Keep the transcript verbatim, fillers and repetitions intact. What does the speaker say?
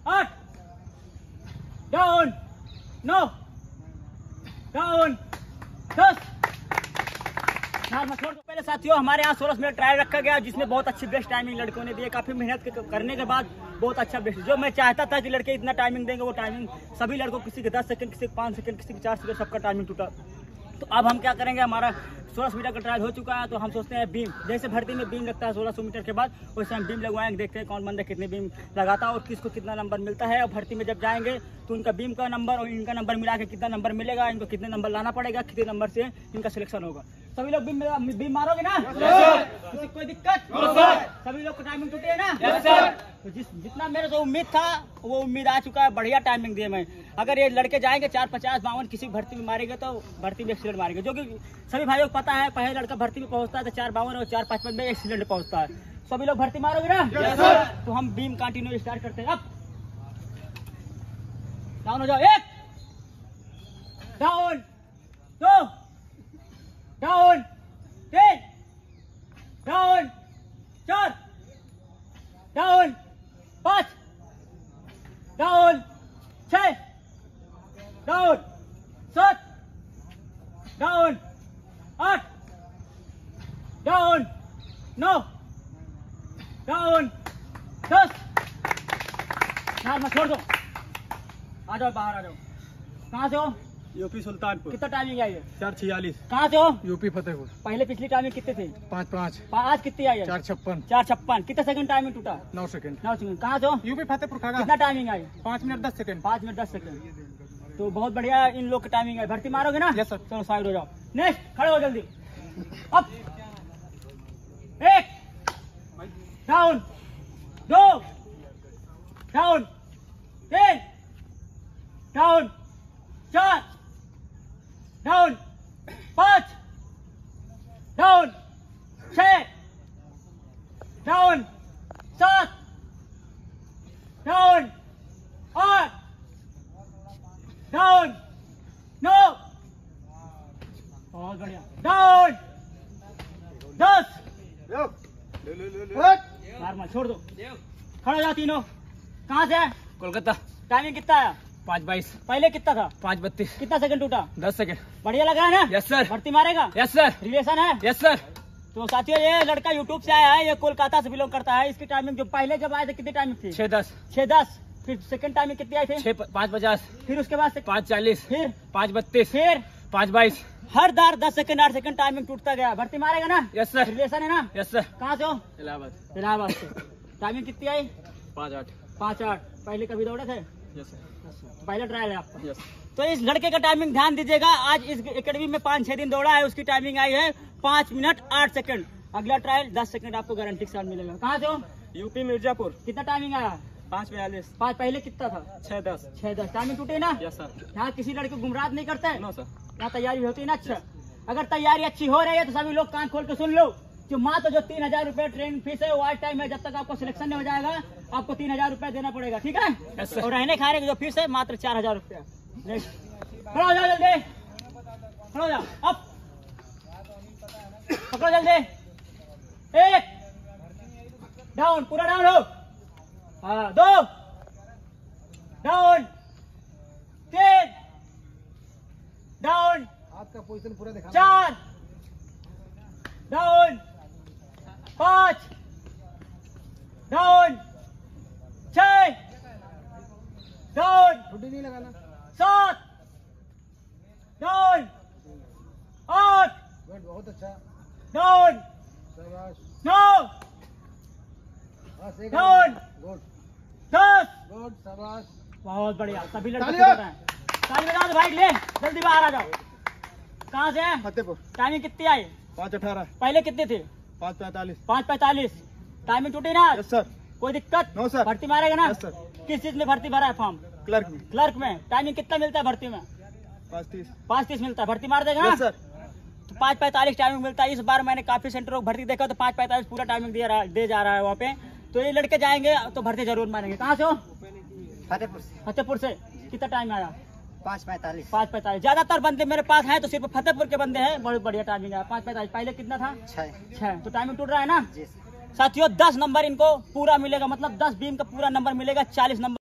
आठ, डाउन, नौ, डाउन, दस। छोड़ दो। पहले साथियों हमारे यहाँ सोलह मिनट ट्रायल रखा गया जिसमें बहुत अच्छी बेस्ट टाइमिंग लड़कों ने दी है। काफी मेहनत करने के बाद बहुत अच्छा बेस्ट, जो मैं चाहता था कि लड़के इतना टाइमिंग देंगे वो टाइमिंग सभी लड़कों, किसी के दस सेकंड, किसी के पाँच सेकंड, किसी के चार सेकंड, सबका टाइमिंग टूटा। तो अब हम क्या करेंगे, हमारा सोलह मीटर का ट्रायल हो चुका है तो हम सोचते हैं बीम, जैसे भर्ती में बीम लगता है सोलह सौ मीटर के बाद वैसे हम बीम लगवाएंगे, देखते हैं कौन बंदा कितने बीम लगाता है और किसको कितना नंबर मिलता है। और भर्ती में जब जाएंगे तो उनका बीम का नंबर और इनका नंबर मिला के कितना नंबर मिलेगा, इनको कितने नंबर लाना पड़ेगा, कितने नंबर से इनका सिलेक्शन होगा। सभी लोग बीम बीम मारोगे ना? किसी कोई दिक्कत? सभी लोग को टाइमिंग टूटी है ना? तो जिस जितना मेरे से उम्मीद था वो उम्मीद आ चुका है, बढ़िया टाइमिंग दिए मैं। अगर ये लड़के जाएंगे चार पचास बावन किसी भर्ती में मारेंगे तो भर्ती में एक्सीडेंट मारेंगे, जो कि सभी भाइयों को पता है। पहले लड़का भर्ती में पहुंचता है तो चार बावन और चार पचपन में एक्सीडेंट पहुंचता है। सभी लोग भर्ती मारोगे ना? तो हम बीम कंटिन्यू स्टार्ट करते हैं। अब डाउन हो जाओ, एक, डाउन, दो, डाउन, तीन, डाउन, चार, डाउन, पाँच, डाउन, छह, डाउन, सात, डाउन, आठ, डाउन, नौ, डाउन, दस। यार मत छोड़ दो, आ जाओ बाहर आ जाओ। कहाँ से हो? यूपी सुल्तानपुर। कितना टाइमिंग आई है? चार छियालीस। कहाँ से हो? यूपी फतेहपुर। पहले पिछली टाइमिंग कितने थे? पाँच पाँच। आज कितनी आई है? चार छप्पन। चार छप्पन। कितने सेकंड टाइमिंग टूटा? नौ सेकंड। नौ सेकंड। कहाँ से हो? यूपी फतेहपुर खागा। कितना टाइमिंग आई? पाँच मिनट दस सेकंड। पाँच मिनट दस सेकंड। तो बहुत बढ़िया इन लोग की टाइमिंग है। भर्ती मारोगे ना? Yes sir. चलो साइड हो जाओ। नेक्स्ट खड़े हो जल्दी। अब एक, डाउन, दो, डाउन, तीन, डाउन, चार, डाउन, पाँच, डाउन, छह, डाउन, सात, डाउन, आठ, डाउन, नौ, बहुत बढ़िया, डाउन, दस। मार मार छोड़ दो, खड़ा हो जाओ तीनों। कहाँ से है? कोलकाता। टाइमिंग कितना है? पाँच बाईस। पहले कितना था? पाँच बत्तीस। कितना सेकंड टूटा? दस सेकंड। बढ़िया लग रहा है ना? Yes sir. भर्ती मारेगा? Yes sir. रिलेशन है? Yes sir. तो साथियों ये लड़का यूट्यूब से आया है, ये कोलकाता से बिलोंग करता है। इसकी टाइमिंग जो पहले जब आए थे कितनी टाइमिंग थी? छह दस। छह दस। फिर सेकंड टाइमिंग कितनी आई थी? छह पाँच पचास। फिर उसके बाद से पाँच चालीस। फिर पाँच बत्तीस। फिर पाँच बाईस। हर दार दस सेकंड आठ सेकंड टाइमिंग टूटता गया। भर्ती मारेगा ना? Yes sir. रिलेशन है ना? Yes sir. कहाँ से हो? इलाहाबाद। इलाहाबाद से। टाइमिंग कितनी आई? पाँच आठ। पाँच आठ। पहले कभी दौड़े थे? Yes sir. पहला ट्रायल है आपका? यस। तो इस लड़के का टाइमिंग ध्यान दीजिएगा। आज इस एकेडमी में पाँच छह दिन दौड़ा है, उसकी टाइमिंग आई है पाँच मिनट आठ सेकंड। अगला ट्रायल दस सेकंड आपको गारंटी के साथ मिलेगा। कहाँ से हो? यूपी मिर्जापुर। कितना टाइमिंग आया? पाँच बयालीस। पाँच पहले कितना था? छह दस। छह दस। टाइमिंग टूटे ना? Yes sir. यहाँ किसी लड़के को गुमराह नहीं करते है? No sir. यहाँ तैयारी होती है ना? अच्छा, अगर तैयारी अच्छी हो रही है तो सभी लोग कान खोल के सुन लो। जो मात्र जो तीन हजार रूपए ट्रेनिंग फीस है वो आज टाइम है, जब तक आपको सिलेक्शन नहीं हो जाएगा आपको तीन हजार रूपए देना पड़ेगा, ठीक है? yes, और रहने खाने की जो फीस है मात्र चार हजार रूपया। खड़ा हो जाओ जल्दी, खड़ा हो जाओ। अब पकड़ो जल्दी। एक, डाउन, पूरा डाउन हो। हाँ, दो, डाउन, तीन, डाउन, आपका पोजीशन पूरा दिखा। चार, डाउन, पाँच, डाउन, छह, डाउन, छुट्टी नहीं लगाना। सात, डाउन, आठ, बहुत अच्छा। डाउन, शाबाश। नौ, डाउन, गुड दस। गुड शाबाश। बहुत बढ़िया। सभी लड़के तालियां। कर रहे हैं। ताली बजा दो भाई, ले जल्दी बाहर आ जाओ। कहाँ से है? फतेहपुर। टाइमिंग कितनी आई? पाँच अठारह। पहले कितने थे? पाँच पैंतालीस। पाँच पैंतालीस। टाइमिंग टूटी ना? Yes sir. कोई दिक्कत? No sir. भर्ती मारेगा ना? Yes sir. किस चीज में भर्ती भरा है फॉर्म? क्लर्क में। क्लर्क में। टाइमिंग कितना मिलता है भर्ती में? पाँच तीस। पाँच तीस मिलता है। भर्ती मार देगा ना? Yes sir. तो पाँच पैंतालीस टाइमिंग मिलता है। इस बार मैंने काफी सेंटरों को भर्ती देखा तो पाँच पैंतालीस पूरा टाइमिंग दे रहा दे जा रहा है वहाँ पे। तो ये लड़के जाएंगे तो भर्ती जरूर मारेंगे। कहाँ से हो? फतेहपुर से। फतेहपुर से। कितना टाइम आया? पाँच पैंतालीस। पाँच पैंतालीस। ज्यादातर बंदे मेरे पास हैं तो सिर्फ फतेहपुर के बंदे हैं। बहुत बढ़िया टाइमिंग है। पाँच पैंतालीस। पहले कितना था? छः। छह। तो टाइमिंग टूट रहा है ना? जी। साथियों दस नंबर इनको पूरा मिलेगा, मतलब दस बीम का पूरा नंबर मिलेगा। चालीस नंबर